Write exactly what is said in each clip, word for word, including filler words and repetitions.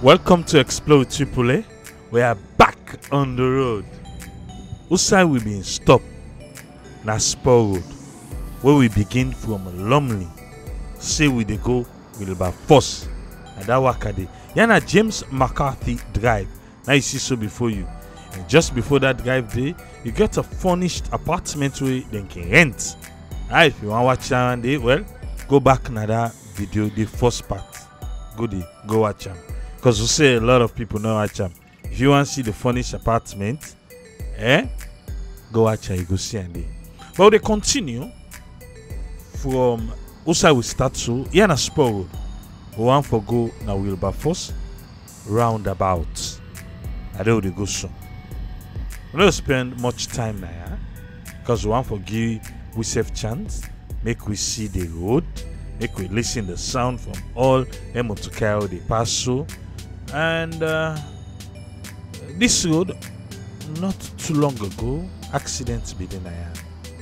Welcome to Explore Tripoli. We are back on the road. Outside we been stopped na Spur Road, where we begin from Lumley. Say we dey go Wilberforce. And that waka dey. Yana James McCarthy Drive. Now you see so before you. And just before that drive day, you get a furnished apartment where they can rent. Alright, if you want to watch that one day, well, go back na that video, the first part. Go there, go watch them. Because we say a lot of people know watch them. If you want to see the furnished apartment, eh, go watch it, you go see and there. But they continue from outside we start to here na Spur Road. We want for go na Wilberforce roundabout. I don't they go soon. We don't spend much time now, yeah? Because we want for give we safe chance, make we see the road, make we listen the sound from all the motorcar they pass through. And uh, this road, not too long ago, accidents begin there.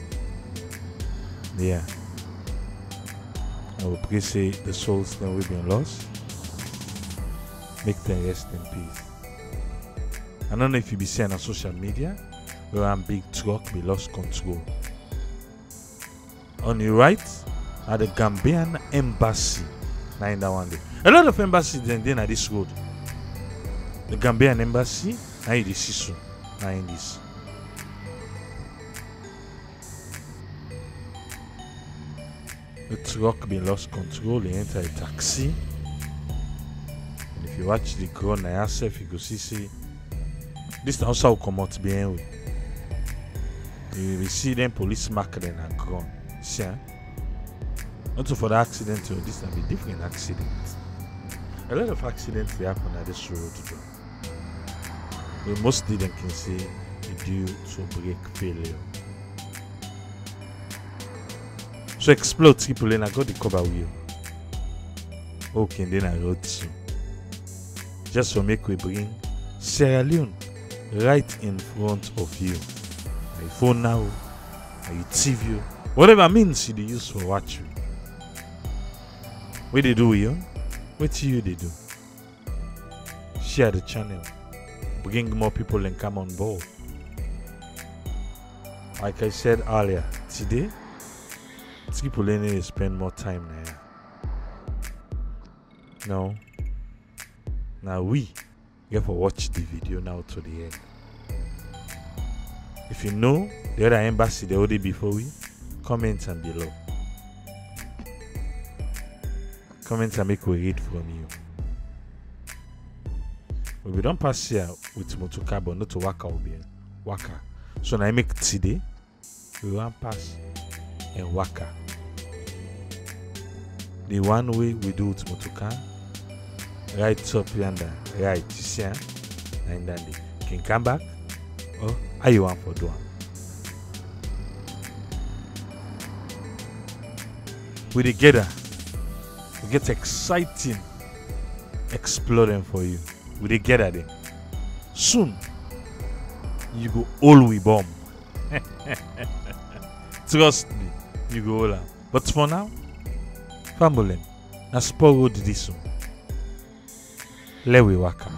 Yeah. I will pray say the souls that we've been lost, make them rest in peace. I don't know if you be seeing on social media where one big truck be lost control. On the right are the Gambian embassy. Now in that one day. A lot of embassies then then at this road. The Gambian embassy, now you see so. Now in this. The truck be lost control, they enter a taxi. And if you watch the ground now yourself, you go see see this also come out behind way. You will see them police mark them and ground. See, eh? Not for the accident, this will be different accident. A lot of accidents they happen at this road. But mostly them can say due to brake failure. So Explore Tripoli, I got the cover wheel. Okay, then I road too. Just to make we bring Sierra Leone right in front of you. My phone now, my T V, whatever means you use for watching. What they do you? What you they do? Share the channel. Bring more people and come on board. Like I said earlier, today, Tripoli need to spend more time there. No. Now we get to watch the video now to the end. If you know the other embassy they already before we, comment and below. Comment and make we read from you. But we don't pass here with motorcar, but not to waka obi waka. So now I make today we want pass and waka. The one way we do with motorcar, right up yonder, right, you see, and then you can come back. Oh, how you want for doing? We together, we get exciting, exploring for you. We together then. Soon, you go all we bomb. Trust me, you go all out. But for now, family, na Spur Road this one. Let we waka.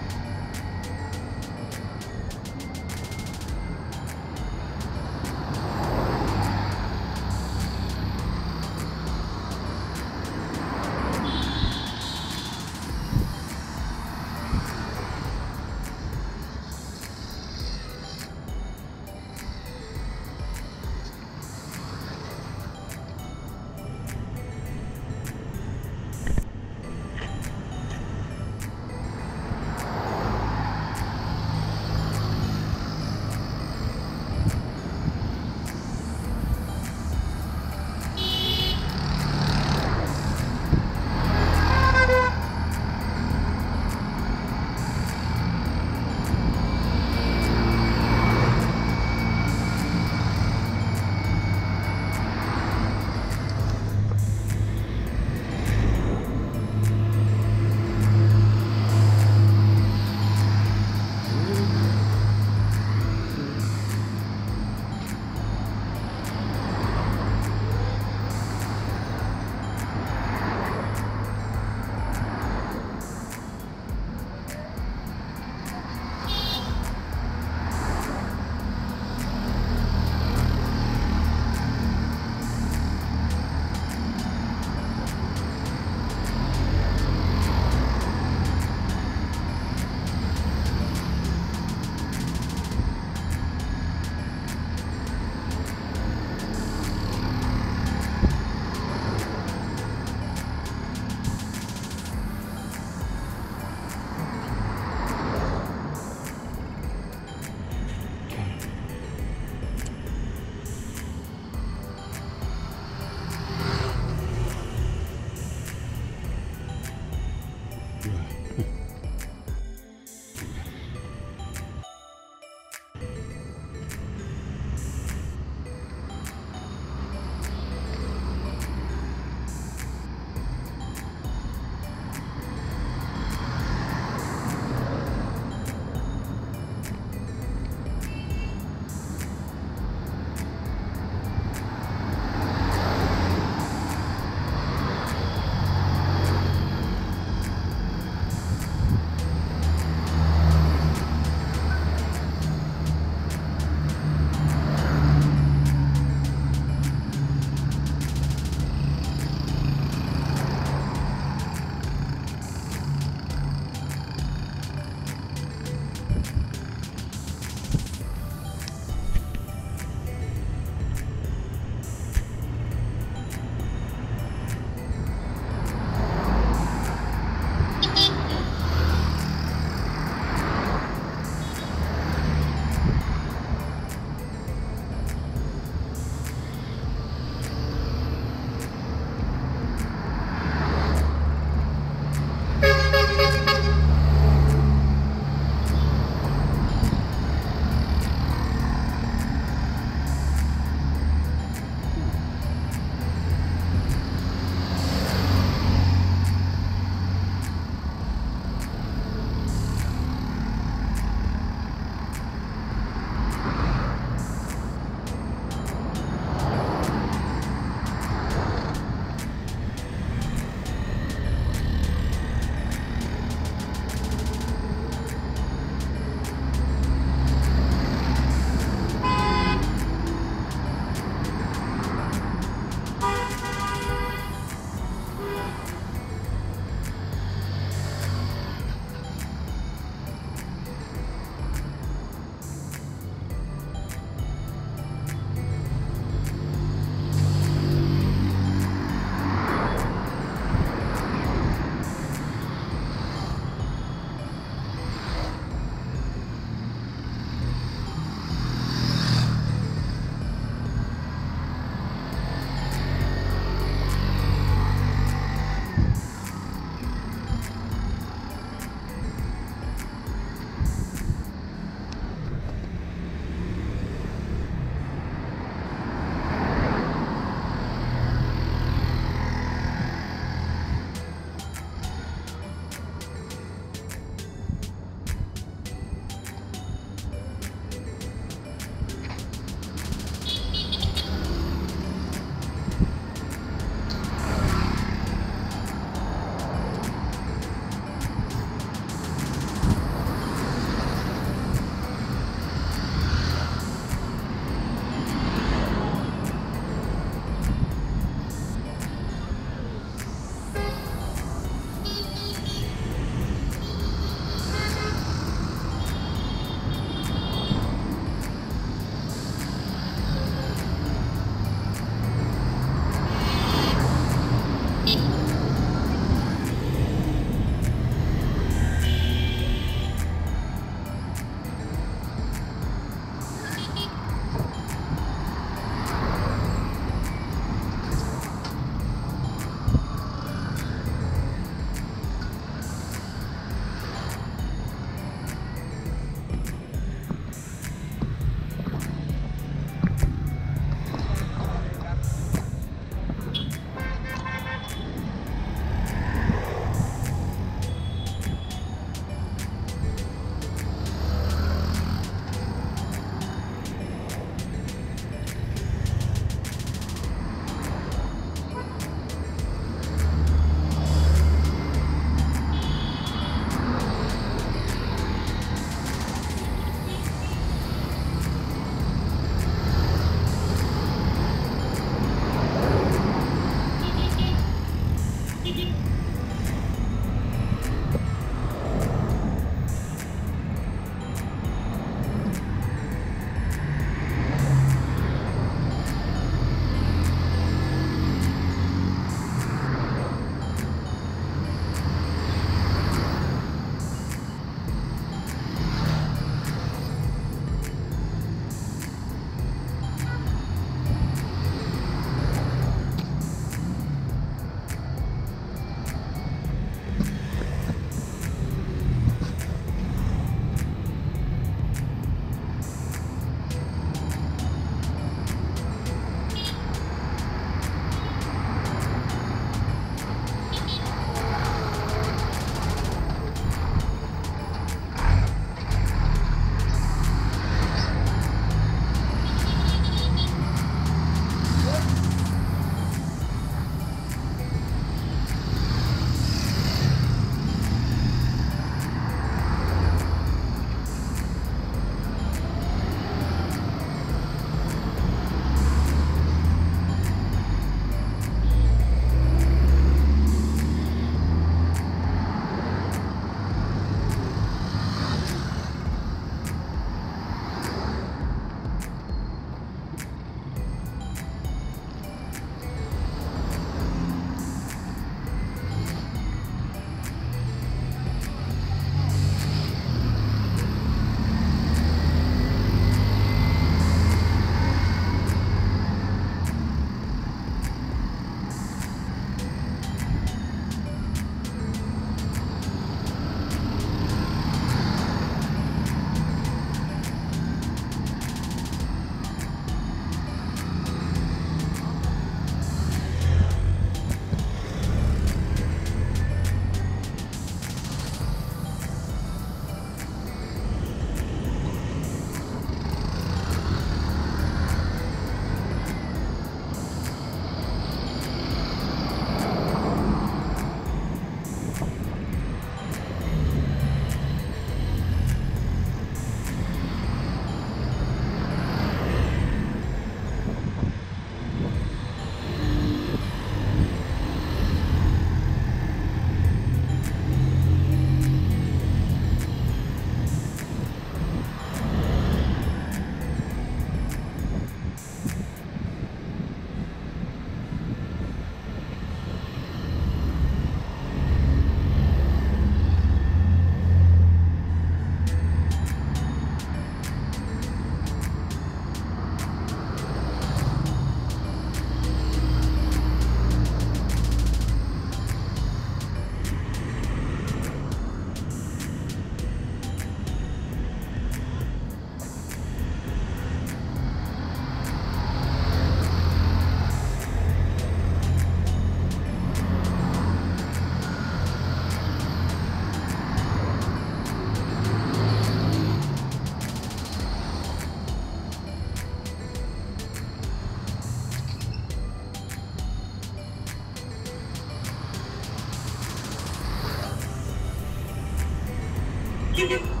Give me